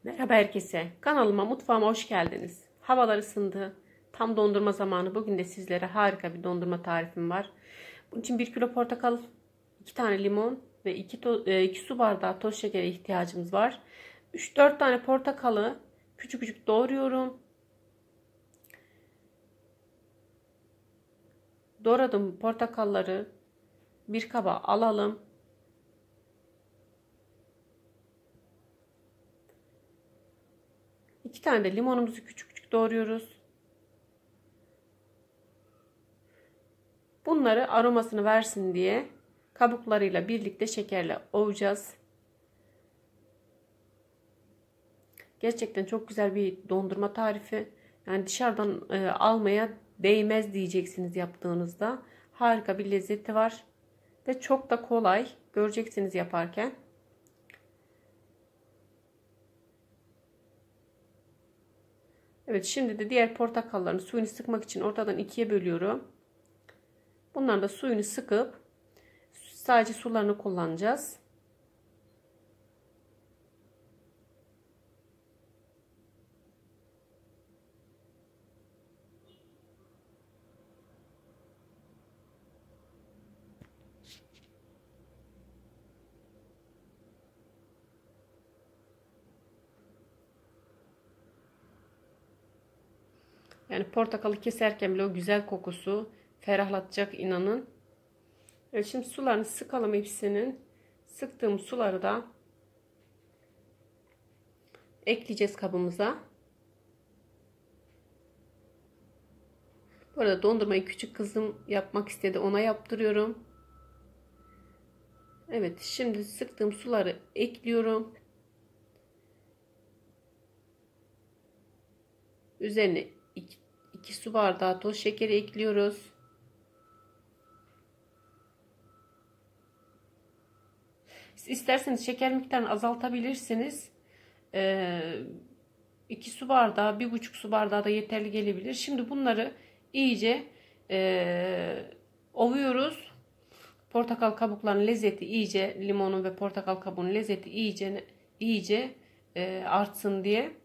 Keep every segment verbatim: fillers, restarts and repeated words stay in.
Merhaba herkese. Kanalıma, mutfağıma hoş geldiniz. Havalar ısındı. Tam dondurma zamanı. Bugün de sizlere harika bir dondurma tarifim var. Bunun için bir kilo portakal, iki tane limon ve iki, iki su bardağı toz şekere ihtiyacımız var. üç dört tane portakalı küçük küçük doğruyorum. Doğradığım portakalları bir kaba alalım. iki tane de limonumuzu küçük küçük doğruyoruz. Bunları aromasını versin diye kabuklarıyla birlikte şekerle ovacağız. Gerçekten çok güzel bir dondurma tarifi. Yani dışarıdan e, almaya değmez diyeceksiniz yaptığınızda. Harika bir lezzeti var. Ve çok da kolay. Göreceksiniz yaparken. Evet, şimdi de diğer portakalların suyunu sıkmak için ortadan ikiye bölüyorum. Bunların da suyunu sıkıp sadece sularını kullanacağız. Yani portakalı keserken bile o güzel kokusu ferahlatacak, inanın. Evet, şimdi sularını sıkalım hepsinin. Sıktığım suları da ekleyeceğiz kabımıza. Bu arada dondurmayı küçük kızım yapmak istedi. Ona yaptırıyorum. Evet, şimdi sıktığım suları ekliyorum. Üzerine iki su bardağı toz şekeri ekliyoruz. Siz isterseniz şeker miktarını azaltabilirsiniz. Ee, iki su bardağı, bir buçuk su bardağı da yeterli gelebilir. Şimdi bunları iyice e, ovuyoruz. Portakal kabuklarının lezzeti iyice, limonun ve portakal kabuğunun lezzeti iyice iyice e, artsın diye.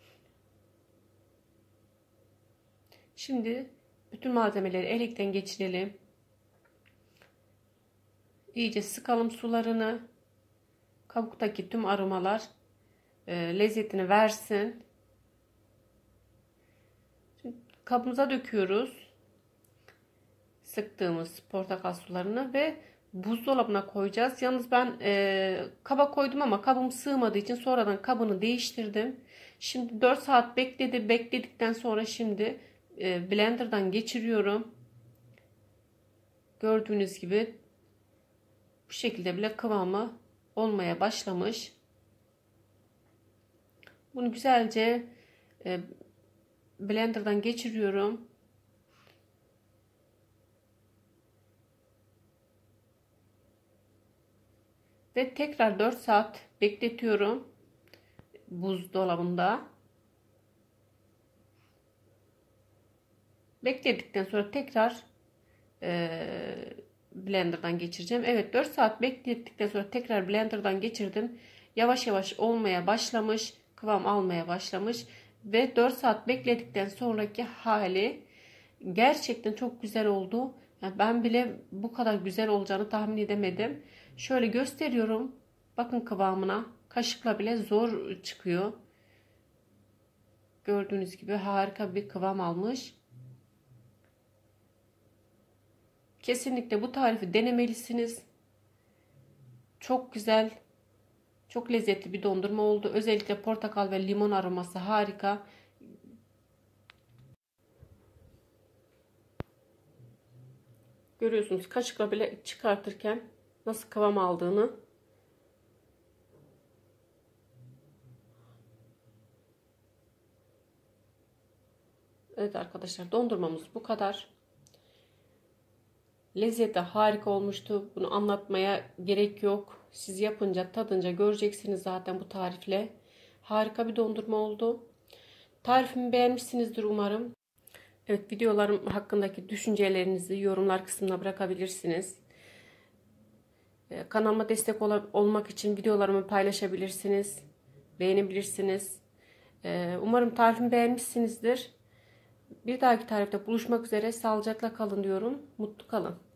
Şimdi bütün malzemeleri elekten geçirelim. İyice sıkalım sularını. Kabuktaki tüm aromalar e, lezzetini versin. Şimdi kabımıza döküyoruz. Sıktığımız portakal sularını ve buzdolabına koyacağız. Yalnız ben e, kaba koydum ama kabım sığmadığı için sonradan kabını değiştirdim. Şimdi dört saat bekledi. Bekledikten sonra şimdi e, blenderdan geçiriyorum. Gördüğünüz gibi bu şekilde bile kıvamı olmaya başlamış. Bunu güzelce e, blenderdan geçiriyorum. Ve tekrar dört saat bekletiyorum buzdolabında. Bekledikten sonra tekrar e, blenderdan geçireceğim. Evet, dört saat beklettikten sonra tekrar blenderdan geçirdim. Yavaş yavaş olmaya başlamış. Kıvam almaya başlamış. Ve dört saat bekledikten sonraki hali gerçekten çok güzel oldu. Yani ben bile bu kadar güzel olacağını tahmin edemedim. Şöyle gösteriyorum. Bakın kıvamına. Kaşıkla bile zor çıkıyor. Gördüğünüz gibi harika bir kıvam almış. Kesinlikle bu tarifi denemelisiniz. Çok güzel, çok lezzetli bir dondurma oldu. Özellikle portakal ve limon aroması harika. Görüyorsunuz kaşıkla bile çıkartırken nasıl kıvam aldığını. Evet arkadaşlar, dondurmamız bu kadar. Lezzeti harika olmuştu. Bunu anlatmaya gerek yok. Siz yapınca, tadınca göreceksiniz zaten bu tarifle. Harika bir dondurma oldu. Tarifimi beğenmişsinizdir umarım. Evet, videolarım hakkındaki düşüncelerinizi yorumlar kısmına bırakabilirsiniz. Kanalıma destek ol olmak için videolarımı paylaşabilirsiniz. beğenebilirsiniz. Ee, umarım tarifimi beğenmişsinizdir. Bir dahaki tarifte buluşmak üzere. Sağlıcakla kalın diyorum. Mutlu kalın.